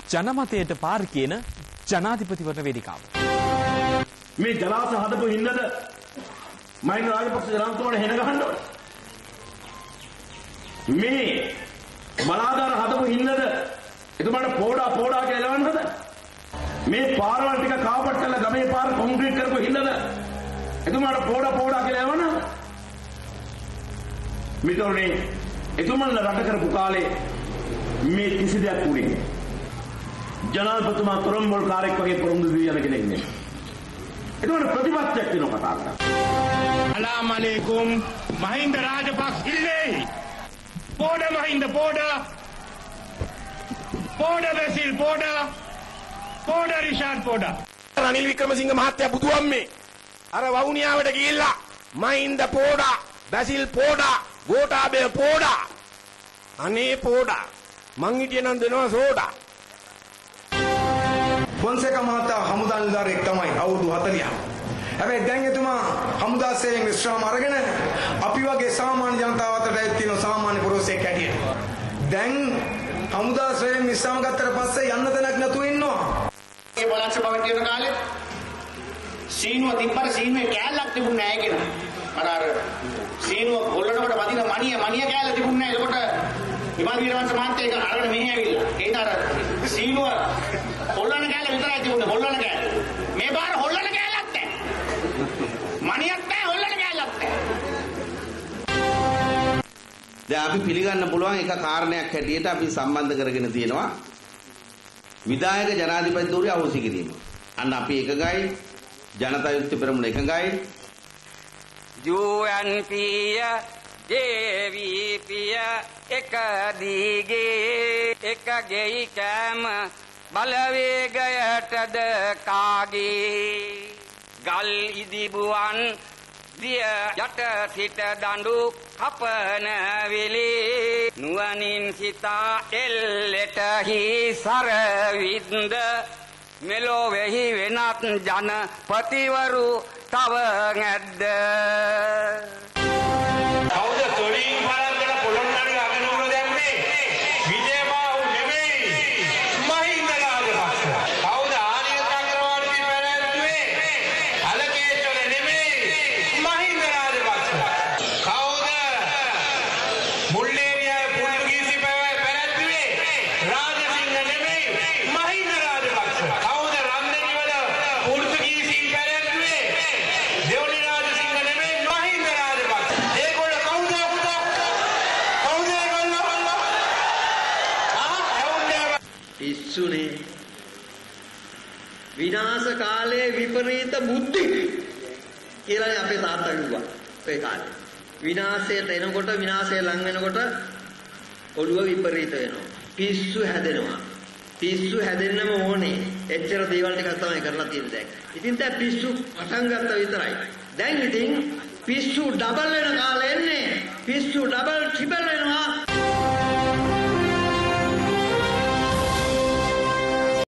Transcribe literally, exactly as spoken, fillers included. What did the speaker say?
ජනමතයට පාර කියන ජනාධිපතිවරණ වේදිකාව. මේ ජලාශ හදපු හින්දාද මහින්ද රාජපක්ෂ ජනාධිපතිතුමාට හෙන ගහන්න ඕනේ. මේ බලාගාර හදපු හින්දාද එතුමාට පෝඩා පෝඩා කියලා එලවන්න හද. මේ පාරවල් ටික කාපට් කරලා ගමේ පාර කොන්ක්‍රීට් කරපු හින්දාද එතුමාට පෝඩා පෝඩා කියලා එලවන්න. මිතුරනේ එතුමන්ලා රට කරපු කාලේ මේ කිසි දෙයක් උනේ නෑ. ජනාධිපතිතුමා තරම්බල් කාර්යයක් වගේ පොරොන්දු දී යන කෙනෙක් නෙමෙයි. එතකොට ප්‍රතිපත්තියක් වෙනවා කතා කරා. අලාම අලයිකුම් මහින්ද රාජපක්ෂ ඉල්ලේ. පොඩ මහින්ද පොඩ. පොඩ බැසිල් පොඩ. පොඩ රිෂාඩ් පොඩ. රනිල් වික්‍රමසිංහ මහත්තයා බුදුහම්මේ අර වවුනියාවට ගිහිල්ලා මහින්ද පොඩ, බැසිල් පොඩ, ගෝඨාභය පොඩ. අනේ පොඩ. මං හිටියනම් දෙනවා සෝඩා. ෆොන්සේකා මහතා හමුදා නිලධාරියෙක් තමයි අවුරුදු හතළිහක්. හැබැයි දැන් එතුමා හමුදා සේවයෙන් විශ්‍රාම අරගෙන අපි වගේ සාමාන්‍ය ජනතාව අතරට ඇවිත් තියෙන සාමාන්‍ය පුරවැසියෙක් හැටියට. දැන් හමුදා සේවයෙන් විශ්‍රාම ගත්තට පස්සේ යන්න තැනක් නැතුව ඉන්නවා. මේ බලංශ භවන් කියන කාලේ සීනුව තිබ්බර සීනුවේ කෑල්ලක් තිබුණේ නැහැ කියලා. අර අර සීනුව ගොල්ලනකොට වදින මණිය මණිය කෑල්ල තිබුණේ නැහැ. එතකොට ඉමාල් වීරවංශ මහත්තයා ඒක අරගෙන මෙහි ඇවිල්ලා. ඒත් අර සීනුව හොල්ලන කෑල්ල විතරයි තිබුණේ. හොල්ලන කෑල්ල. මේ බාර හොල්ලන කෑල්ලක් නැහැ. මණියක් නැහැ හොල්ලන කෑල්ලක් නැහැ. දැන් අපි පිළිගන්න පුළුවන් එක කාරණයක් හැටියට අපි සම්බන්ධ කරගෙන තියෙනවා විධායක ජනාධිපතිතුරු අහෝසි කිරීම. අන්න අපි එකගයි ජනතා යුක්ති පෙරමුණ එකගයි U N P J V P එක දීගේ එක ගෙයි කෑම බලවේගයටද කාගේ ගල් ඉදිබුවන් දිය යට සිට දඬු කපන වෙලේ නුවණින් සිතා එල්ලෙට හි සරවින්ද මෙලොවෙහි වෙනත් ජනපතිවරු තව නැද්ද කවුද තොලින් බලන්න පොළොන්නරු අගනුවර දැම්මේ විජේබාහු නෙමෙයි මහින්ද රාජපක්ෂ. කවුද ආනිය චක්‍රවර්ති පැවැත්වුවේ අලකේෂ්වර නෙමෙයි මහින්ද රාජපක්ෂ. කවුද මුල්ලේරියාවේ පොර්තුගීසි පැවැත්වුවේ රාජසිංහ නෙමෙයි මහින්ද රාජපක්ෂ. කවුද රන්දනිවල පොර්තුගීසි පැවැත්වුවේ දෙවනි රාජසිංහ නෙමෙයි මහින්ද රාජපක්ෂ. ඒගොල්ලෝ කවුද කවුද කවුද ඒගොල්ලෝ ආ ඇවුන්නේ පිස්සුනේ විනාශ කාලයේ විපරීත බුද්ධි කියලා අපේ තාත්තා කිව්වා. ඒ කාලේ විනාශයට එනකොට විනාශය ලං වෙනකොට ඔළුව විපරීත වෙනවා. පිස්සු හැදෙනවා. පිස්සු හැදෙන්නම ඕනේ. එච්චර දේවල් ටිකක් තමයි කරලා තියෙන්නේ දැන්. ඉතින් දැන් පිස්සු පටන් ගත්තා විතරයි. දැන් ඉතින් පිස්සු ඩබල් වෙන කාලේ එන්නේ. පිස්සු ඩබල් ට්‍රිපල් වෙන